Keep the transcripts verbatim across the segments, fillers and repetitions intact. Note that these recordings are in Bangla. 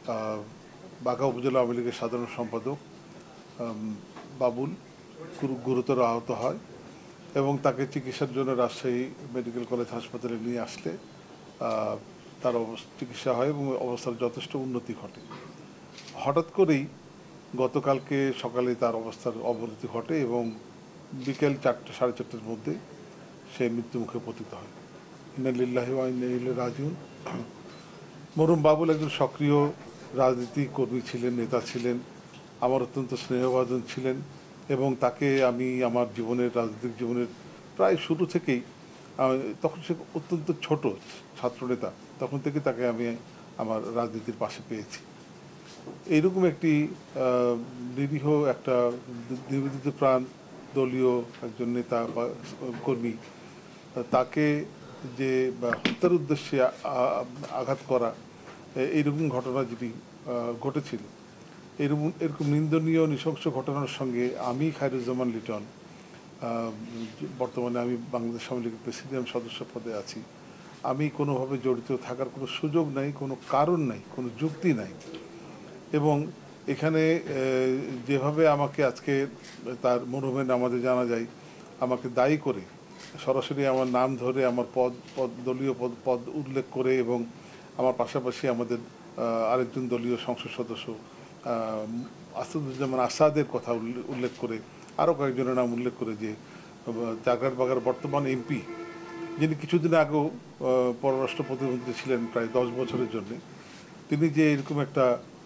বাঘা উপজেলা আওয়ামী লীগের সাধারণ সম্পাদক বাবুল গুরুতর আহত হয় এবং তাকে চিকিৎসার জন্য রাজশাহী মেডিকেল কলেজ হাসপাতালে নিয়ে আসলে তার চিকিৎসা হয় এবং অবস্থার যথেষ্ট উন্নতি ঘটে। হঠাৎ করেই গতকালকে সকালে তার অবস্থার অবনতি ঘটে এবং বিকেল চারটে সাড়ে চারটের মধ্যে সে মৃত্যুমুখে পতিত হয়। ইন্না লিল্লাহি ওয়া ইন্না ইলাইহি রাজিউন। মরহুম বাবুল একজন সক্রিয় রাজনীতি কর্মী ছিলেন, নেতা ছিলেন, আমার অত্যন্ত স্নেহভাজন ছিলেন এবং তাকে আমি আমার জীবনের রাজনৈতিক জীবনের প্রায় শুরু থেকেই, তখন সে অত্যন্ত ছোট ছাত্রনেতা, তখন থেকে তাকে আমি আমার রাজনীতির পাশে পেয়েছি। এইরকম একটি নিরীহ একটা নিবেদিত প্রাণ দলীয় একজন নেতা বা কর্মী, তাকে যে হত্যার উদ্দেশ্যে আঘাত করা, এইরকম ঘটনা যেটি ঘটেছিল, এরকম এরকম নিন্দনীয় নৃশংস ঘটনার সঙ্গে আমি খায়রুজ্জামান লিটন, বর্তমানে আমি বাংলাদেশ আওয়ামী লীগের প্রেসিডিয়াম সদস্য পদে আছি, আমি কোনোভাবে জড়িত থাকার কোনো সুযোগ নাই, কোনো কারণ নাই, কোনো যুক্তি নাই। এবং এখানে যেভাবে আমাকে আজকে তার মরহুমের নামাজে জানা যায় আমাকে দায়ী করে সরাসরি আমার নাম ধরে আমার পদ পদ দলীয় পদ পদ উল্লেখ করে এবং আমার পাশাপাশি আমাদের আরেকজন দলীয় সংসদ সদস্য আসাদুজ্জামান আসাদের কথা উল্লেখ করে আরও কয়েকজনের নাম উল্লেখ করে যে চাকরাট বাগার বর্তমান এমপি, যিনি কিছুদিন আগেও পররাষ্ট্র প্রতিমন্ত্রী ছিলেন প্রায় দশ বছরের জন্যে, তিনি যে এরকম একটা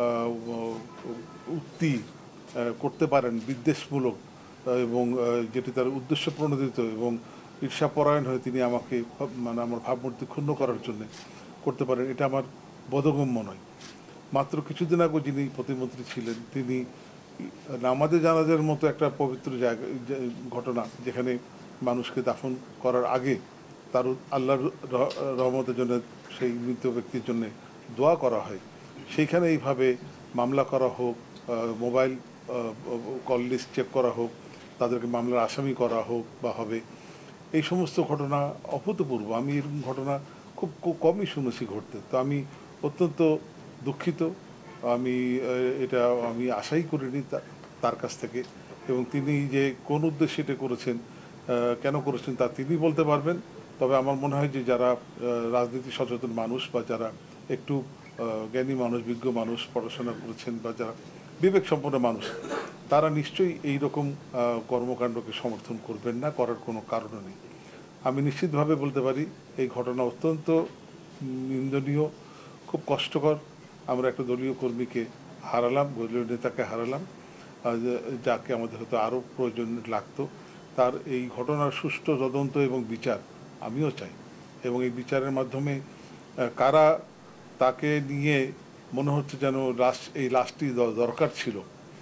উক্তি করতে পারেন বিদ্বেষমূলক এবং যেটি তার উদ্দেশ্য প্রণোদিত এবং ঈর্ষাপরায়ণ হয়ে তিনি আমাকে মানে আমার ভাবমূর্তি ক্ষুণ্ণ করার জন্য করতে পারেন, এটা আমার বোধগম্য নয়। মাত্র কিছুদিন আগে যিনি প্রতিমন্ত্রী ছিলেন তিনি নামাজে জানাজার মতো একটা পবিত্র জায়গা ঘটনা, যেখানে মানুষকে দাফন করার আগে তার আল্লাহর রহমতের জন্য সেই মৃত ব্যক্তির জন্য দোয়া করা হয়, সেইখানে এইভাবে মামলা করা হোক, মোবাইল কল লিস্ট চেক করা হোক, তাদেরকে মামলার আসামি করা হোক বা হবে, এই সমস্ত ঘটনা অভূতপূর্ব। আমি এরকম ঘটনা খুব কমই শুনেছি ঘটতে। তো আমি অত্যন্ত দুঃখিত, আমি এটা আমি আশাই করিনি তার কাছ থেকে, এবং তিনি যে কোন উদ্দেশ্যে এটা করেছেন, কেন করেছেন তা তিনি বলতে পারবেন। তবে আমার মনে হয় যে যারা রাজনীতি সচেতন মানুষ বা যারা একটু জ্ঞানী মানুষ, বিজ্ঞ মানুষ, পড়াশোনা করেছেন বা যারা বিবেক সম্পন্ন মানুষ, তারা নিশ্চয়ই এই রকম কর্মকাণ্ডকে সমর্থন করবেন না, করার কোনো কারণ নেই। আমি নিশ্চিতভাবে বলতে পারি এই ঘটনা অত্যন্ত নিন্দনীয়, খুব কষ্টকর। আমরা একটা দলীয় কর্মীকে হারালাম, দলীয় নেতাকে হারালাম, যাকে আমাদের হয়তো আরও প্রয়োজন লাগতো। তার এই ঘটনার সুষ্ঠু তদন্ত এবং বিচার আমিও চাই, এবং এই বিচারের মাধ্যমে কারা তাকে নিয়ে মনে হচ্ছে যেন লাশ এই লাশটি দরকার ছিল,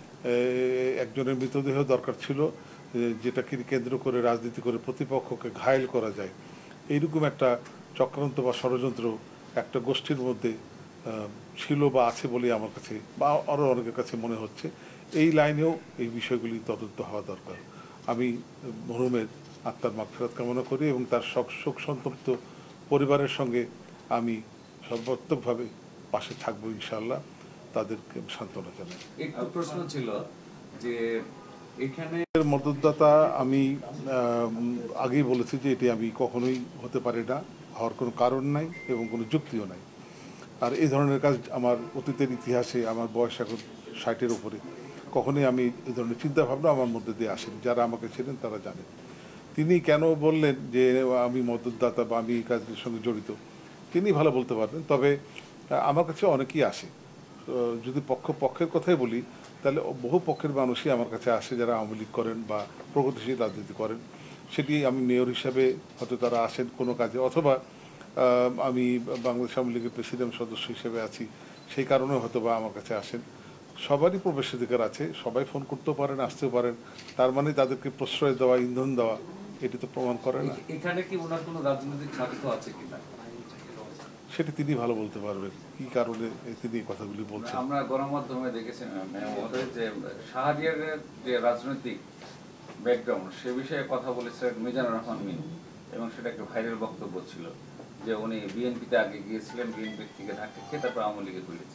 একজনের মৃতদেহ দরকার ছিল, যেটাকে কেন্দ্র করে রাজনীতি করে প্রতিপক্ষকে ঘায়েল করা যায়, এইরকম একটা চক্রান্ত বা ষড়যন্ত্র একটা গোষ্ঠীর মধ্যে ছিল বা আছে বলে আমার কাছে বা আরও অনেকের কাছে মনে হচ্ছে। এই লাইনেও এই বিষয়গুলি তদন্ত হওয়া দরকার। আমি মরহুমের আত্মার মাগফিরাত কামনা করি এবং তার শোক সন্তপ্ত পরিবারের সঙ্গে আমি সর্বাত্মকভাবে পাশে থাকবো ইনশাআল্লাহ, তাদেরকে সান্ত্বনা জানাই। একটু প্রশ্ন ছিল যে এখানে মদতদাতা আমি আগেই বলেছি যে এটি আমি কখনোই হতে পারে না, হওয়ার কোনো কারণ নাই এবং কোনো যুক্তিও নাই। আর এই ধরনের কাজ আমার অতীতের ইতিহাসে, আমার বয়স এখন ষাটের উপরে, কখনোই আমি এই ধরনের চিন্তাভাবনা আমার মধ্যে দিয়ে আসেনি। যারা আমাকে ছিলেন তারা জানেন। তিনি কেন বললেন যে আমি মদতদাতা বা আমি এই কাজের সঙ্গে জড়িত, তিনি ভালো বলতে পারবেন। তবে আমার কাছে অনেকেই আসে, যদি পক্ষ পক্ষের কথাই বলি তাহলে বহু পক্ষের মানুষই আমার কাছে আসে যারা আওয়ামী লীগ করেন বা প্রগতিশীল রাজনীতি করেন। সেটি আমি মেয়র হিসাবে হয়তো তারা আসেন কোনো কাজে, অথবা আমি বাংলাদেশ আওয়ামী লীগের প্রেসিডেন্ট সদস্য হিসেবে আছি, সেই কারণে হয়তো বা আমার কাছে আসেন। সবারই প্রবেশাধিকার আছে, সবাই ফোন করতেও পারেন, আসতেও পারেন, তার মানে তাদেরকে প্রশ্রয় দেওয়া, ইন্ধন দেওয়া, এটি তো প্রমাণ করে না। এখানে কি ওনার কোনো রাজনৈতিক স্বার্থ আছে কিনা সেটা তিনি ভালো বলতে পারবেন, কি কারণে তিনি কথাগুলি বলছেন। আমরা গণমাধ্যমে দেখেছি যে শাহরিয়ারের যে রাজনৈতিক ব্যাকগ্রাউন্ড সে বিষয়ে কথা বলেছিলেন মিজানুর রহমান মিন, এবং সেটা একটা ভাইরাল বক্তব্য ছিল যে উনি বিএনপিতে আগে গিয়েছিলেন, বিএনপি থেকে ধাক্কা খেয়ে তারপর আওয়ামী লীগে ঘুরেছেন।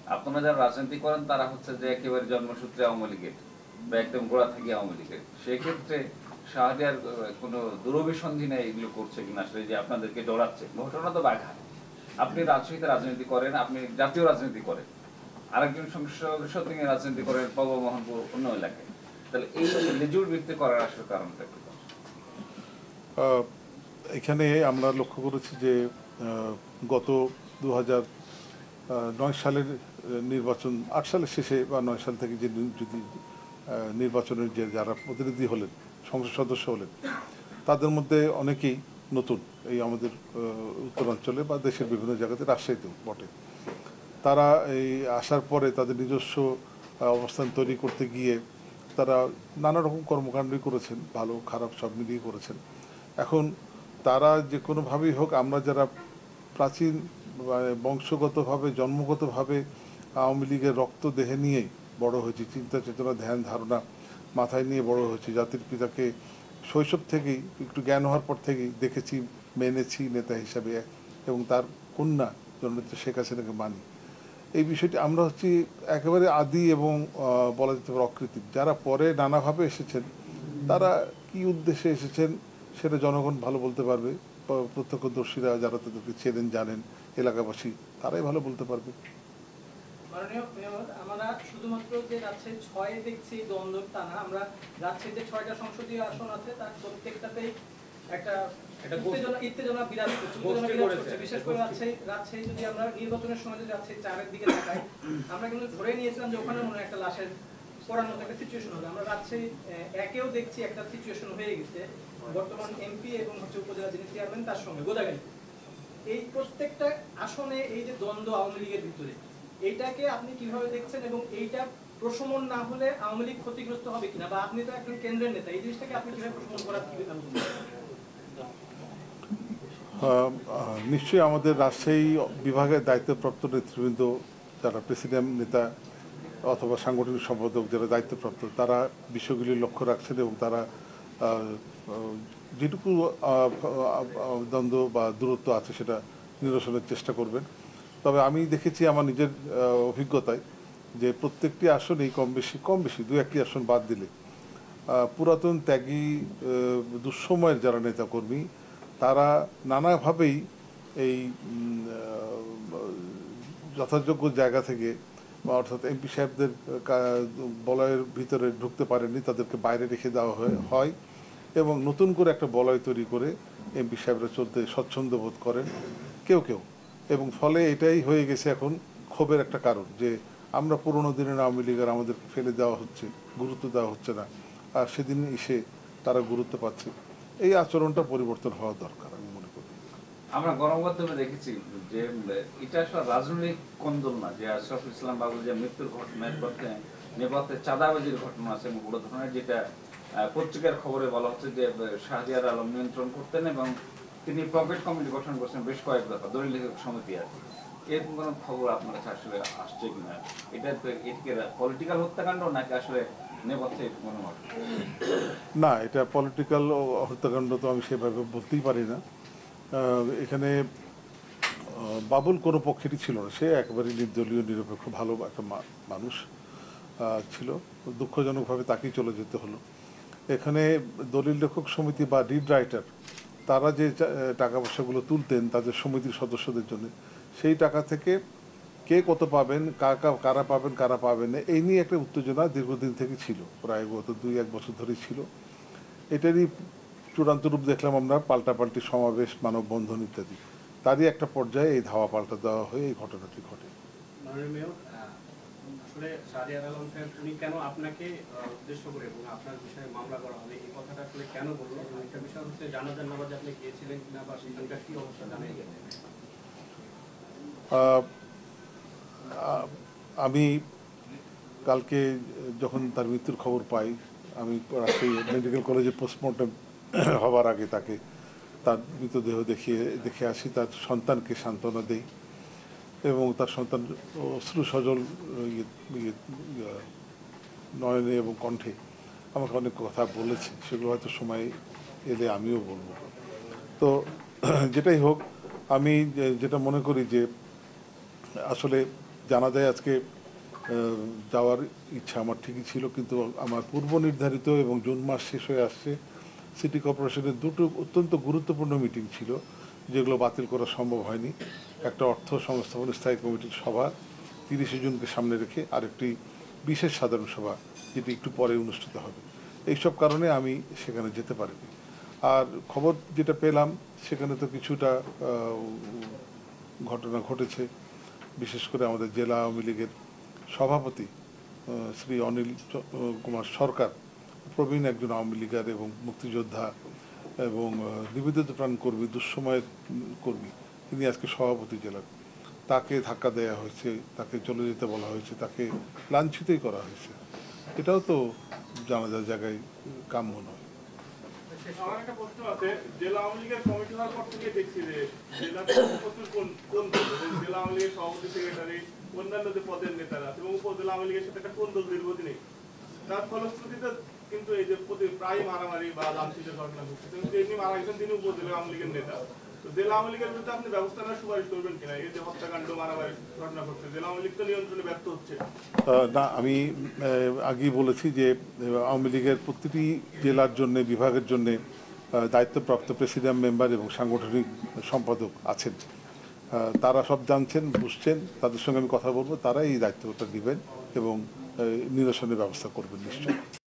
আপনারা যারা রাজনীতি করেন তারা হচ্ছে যে একেবারে জন্মসূত্রে আওয়ামী লীগের বা একদম গোড়া থেকে আওয়ামী লীগের, সেক্ষেত্রে শাহরিয়ার কোনো দুরভিসন্ধি নেই এগুলো করছে কিনা, আসলে যে আপনাদেরকে ডরাচ্ছে, ঘটনা তো বাঘা। আপনি রাজশাহীতে রাজনীতি করেন, আপনি জাতীয় রাজনীতি করেন, আরেকজন সংসদ সদস্য তিনি রাজনীতি করেন বাবা মোহনপুর অন্য এলাকায়, তাহলে এই লেজুর বৃত্তি করার আসলে কারণটা কি? আহ, এখানে আমরা লক্ষ্য করেছি যে আহ, গত দু হাজার নয় সালের নির্বাচন, আট সালের শেষে বা নয় সাল থেকে যে নি- যদি আহ, নির্বাচনের যে যারা প্রতিনিধি হলেন, সংসদ সদস্য হলেন, তাদের মধ্যে অনেকেই নতুন এই আমাদের আহ, উত্তরাঞ্চলে বা দেশের বিভিন্ন জায়গাতে, রাজশাহীতেও বটে। তারা এই আসার পরে তাদের নিজস্ব আহ, অবস্থান তৈরি করতে গিয়ে তারা নানা রকম কর্মকাণ্ডই করেছেন, ভালো খারাপ সব মিলিয়ে করেছেন। এখন তারা যে কোনোভাবেই হোক, আমরা যারা প্রাচীন মানে বংশগতভাবে জন্মগতভাবে আওয়ামী লীগের রক্ত দেহে নিয়েই বড় হয়েছি, চিন্তা চেতনা ধ্যান ধারণা মাথায় নিয়ে বড় হয়েছি, জাতির পিতাকে শৈশব থেকেই একটু জ্ঞান হওয়ার পর থেকেই দেখেছি, মেনেছি নেতা হিসাবে, এবং তার কন্যা জননেত্রী শেখ হাসিনাকে মানি। এই বিষয়টি আমরা হচ্ছি একেবারে আদি এবং আহ, বলা যেতে পারে অকৃত্রিম। যারা পরে নানাভাবে এসেছেন তারা কি উদ্দেশ্যে এসেছেন সেটা জনগণ ভালো বলতে পারবে, প- প্রত্যক্ষদর্শীরা যারা তাদেরকে চেনেন জানেন, এলাকাবাসী তারাই ভালো বলতে পারবে। মাননীয় মেয়র, আমরা শুধুমাত্র যে রাজশাহী ছয় দেখছি দ্বন্দ্ব তা না, আমরা রাজশাহীতে ছয়টা সংসদীয় আসন আছে, তার প্রত্যেকটাতেই একটা একটা উত্তেজনা উত্তেজনা বিরাজ করছে, উত্তেজনা গোষ্ঠী বিরাজ করেছে, করছে। বিশেষ করে রাজশাহী রাজশাহী যদি আমরা নির্বাচনের সময় যদি রাজশাহী চারের দিকে তাকাই, আমরা কিন্তু ধরে নিয়েছিলাম যে ওখানে মনে হয় একটা লাশের পড়ার মতো একটা সিচুয়েশন হবে। আমরা রাজশাহী আহ, একেও দেখছি একটা সিচুয়েশন হয়ে গেছে, বর্তমান এমপি এবং হচ্ছে উপজেলা যিনি চেয়ারম্যান তার সঙ্গে গোদাগাড়ি। এই প্রত্যেকটা আসনে এই যে দ্বন্দ্ব আওয়ামী লীগের ভিতরে, এইটাকে আপনি কিভাবে দেখছেন, এবং এইটা প্রশমন না হলে আওয়ামী লীগ ক্ষতিগ্রস্ত হবে কিনা, বা আপনি তো একজন কেন্দ্রের নেতা, এই জিনিসটাকে আপনি কিভাবে প্রশমন করার কি ব্যবস্থা নেবেন? আহ, আহ, নিশ্চয়ই আমাদের রাজশাহী বিভাগের দায়িত্বপ্রাপ্ত নেতৃবৃন্দ, যারা প্রেসিডেন্ট নেতা অথবা সাংগঠনিক সম্পাদক যারা দায়িত্বপ্রাপ্ত, তারা বিষয়গুলি লক্ষ্য রাখছেন এবং তারা আহ, আহ, যেটুকু আহ, আহ, দ্বন্দ্ব বা দূরত্ব আছে সেটা নিরসনের চেষ্টা করবেন। তবে আমি দেখেছি আমার নিজের আহ, অভিজ্ঞতায় যে প্রত্যেকটি আসনেই কম বেশি কম বেশি দু একটি আসন বাদ দিলে আহ, পুরাতন ত্যাগী আহ, দুঃসময়ের যারা নেতাকর্মী তারা নানাভাবেই এই উম, আহ, যথাযোগ্য জায়গা থেকে বা অর্থাৎ এমপি সাহেবদের কা- বলয়ের ভিতরে ঢুকতে পারেননি, তাদেরকে বাইরে রেখে দেওয়া হয় হয় এবং নতুন করে একটা বলয় তৈরি করে এমপি সাহেবরা চলতে স্বচ্ছন্দ বোধ করেন কেউ কেউ, এবং ফলে এটাই হয়ে গেছে এখন ক্ষোভের একটা কারণ যে আমরা পুরোনো দিনের আওয়ামী লীগের আমাদেরকে ফেলে দেওয়া হচ্ছে, গুরুত্ব দেওয়া হচ্ছে না, আর সেদিন এসে তারা গুরুত্ব পাচ্ছে। এই আচরণটা পরিবর্তন হওয়া দরকার আমি মনে করি। আমরা গণমাধ্যমে দেখেছি যে এটা আসলে রাজনৈতিক কন্দল না, যে আশরাফুল ইসলাম বাবুল যে মৃত্যুর ঘটনা নেপথ্যে নেপথ্যে চাঁদাবাজির ঘটনা আছে এবং বড় ধরনের, যেটা আহ, পত্রিকার খবরে বলা হচ্ছে যে শাহরিয়ার আলম নিয়ন্ত্রণ করতেন এবং তিনি পকেট কমিটি গঠন করছেন বেশ কয়েক দফা, দলিল লেখক সমিতি আছে। এরকম কোনো খবর আপনার কাছে আসলে আসছে কিনা? এটা তো এটিকে পলিটিক্যাল হত্যাকাণ্ড নাকি আসলে নেপথ্যে কোনো ঘটনা? না, এটা পলিটিক্যাল হত্যাকাণ্ড তো আমি সেভাবে বলতেই পারি না। আহ, এখানে আহ, বাবুল কোনো পক্ষেরই ছিল না, সে একেবারে নির্দলীয় নিরপেক্ষ ভালো একটা মা- মানুষ আহ, ছিল। দুঃখজনকভাবে তাকেই চলে যেতে হলো। এখানে দলিল লেখক সমিতি বা রিড রাইটার তারা যে চা- টাকা পয়সাগুলো তুলতেন তাদের সমিতির সদস্যদের জন্য, সেই টাকা থেকে কে কত পাবেন, কারা কারা পাবেন কারা পাবেন না, এই নিয়ে একটা উত্তেজনা দীর্ঘদিন থেকে ছিল, প্রায় গত দুই এক বছর ধরেই ছিল। এটারই চূড়ান্ত রূপ দেখলাম আমরা পাল্টাপাল্টি সমাবেশ, মানববন্ধন ইত্যাদি, তারই একটা পর্যায়ে এই ধাওয়া পাল্টা দেওয়া হয়ে এই ঘটনাটি ঘটে। মাননীয় মেয়র, আহ, আসলে শাহরিয়ার আলম সাহেব উনি কেন আপনাকে আহ, উদ্দেশ্য করে এবং আপনার বিষয়ে মামলা করা হবে এই কথাটা আসলে কেন বললো, এবং একটা বিষয় হচ্ছে জানাজার নামাজে আপনি গিয়েছিলেন কিনা বা সেখানকার কি অবস্থা জানাই গেছে? আহ, আহ, আমি কালকে যখন তার মৃত্যুর খবর পাই, আমি রাজশাহী মেডিকেল কলেজে পোস্টমর্টম হবার আগে তাকে তার মৃতদেহ দেখিয়ে দেখে আসি, তার সন্তানকে সান্ত্বনা দেই এবং তার সন্তান অশ্রু সজল ইয়ে- ইয়ে- ইয়ে নয়নে এবং কণ্ঠে আমাকে অনেক কথা বলেছে, সেগুলো হয়তো সময় এলে আমিও বলবো। তো যেটাই হোক, আমি যে- যেটা মনে করি যে আসলে জানাজায় আজকে আহ, যাওয়ার ইচ্ছা আমার ঠিকই ছিল, কিন্তু আমার পূর্ব নির্ধারিত এবং জুন মাস শেষ হয়ে আসছে, সিটি কর্পোরেশনের দুটো অত্যন্ত গুরুত্বপূর্ণ মিটিং ছিল যেগুলো বাতিল করা সম্ভব হয়নি। একটা অর্থ সংস্থাপন স্থায়ী কমিটির সভা তিরিশে জুনকে সামনে রেখে, আরেকটি বিশেষ সাধারণ সভা যেটি একটু পরে অনুষ্ঠিত হবে। এইসব কারণে আমি সেখানে যেতে পারিনি। আর খবর যেটা পেলাম সেখানে তো কিছুটা ঘটনা ঘটেছে। বিশেষ করে আমাদের জেলা আওয়ামী লীগের সভাপতি শ্রী অনিল কুমার সরকার, প্রবীণ একজন আওয়ামী লীগার এবং মুক্তিযোদ্ধা এবং নিবেদিত প্রাণ কর্মী, দুঃসময়ের কর্মী, তিনি আজকে সভাপতি জেলার, তাকে ধাক্কা দেওয়া হয়েছে, তাকে চলে যেতে বলা হয়েছে, তাকে লাঞ্ছিতই করা হয়েছে। এটাও তো জানাজার জায়গায় কাম্য নয়। আমার একটা প্রশ্ন আছে, জেলা আওয়ামী লীগের কমিটি হওয়ার পর থেকে দেখছি যে জেলাতে প্রচুর কোন কোন জেলা আওয়ামী লীগের সভাপতি, সেক্রেটারি, অন্যান্য যে পদের নেতারা এবং উপজেলা আওয়ামী লীগের সাথে একটা কোন দল দীর্ঘদিনে, তার ফলশ্রুতিতে কিন্তু এই যে প্রতি প্রায় মারামারি বা লাঞ্ছিতের ঘটনা ঘটছে। কিন্তু এমনি মারা গেছেন তিনি উপজেলা আওয়ামী লীগের নেতা। তো জেলা আওয়ামী লীগের বিরুদ্ধে আপনি ব্যবস্থা নেওয়ার সুপারিশ করবেন কিনা? এই যে হত্যাকাণ্ড, মারামারি ঘটনা ঘটছে, জেলা আওয়ামী লীগ তো নিয়ন্ত্রণে ব্যর্থ হচ্ছে। না, আমি আগেই বলেছি যে আওয়ামী লীগের প্রতিটি জেলার জন্য, বিভাগের জন্য দায়িত্বপ্রাপ্ত প্রেসিডিয়াম মেম্বার এবং সাংগঠনিক সম্পাদক আছেন। তারা সব জানছেন, বুঝছেন, তাদের সঙ্গে আমি কথা বলবো, তারা এই দায়িত্বটা নেবেন এবং নিরসনের ব্যবস্থা করবেন নিশ্চয়ই।